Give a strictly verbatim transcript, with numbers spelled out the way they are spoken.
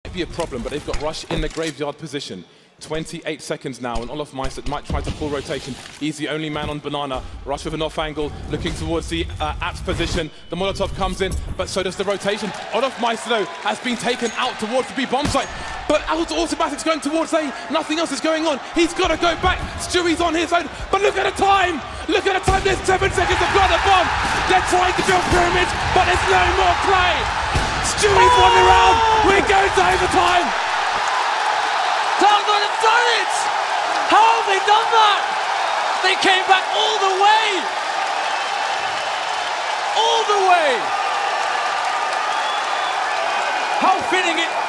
might be a problem, but they've got Rush in the graveyard position. twenty-eight seconds now, and olofmeister might try to pull rotation. He's the only man on Banana. Rush with an off angle, looking towards the uh, Apps position. The Molotov comes in, but so does the rotation. olofmeister, though, has been taken out towards the B bomb site, but out automatic's going towards A. Nothing else is going on. He's got to go back. Stewie's on his own, but look at the time. Look at the time. There's seven seconds to plant a bomb. They're trying to build pyramids, but there's no more play. Stewie's won the round. We're going to overtime. Dragonow have done it! How have they done that? They came back all the way! All the way! How fitting it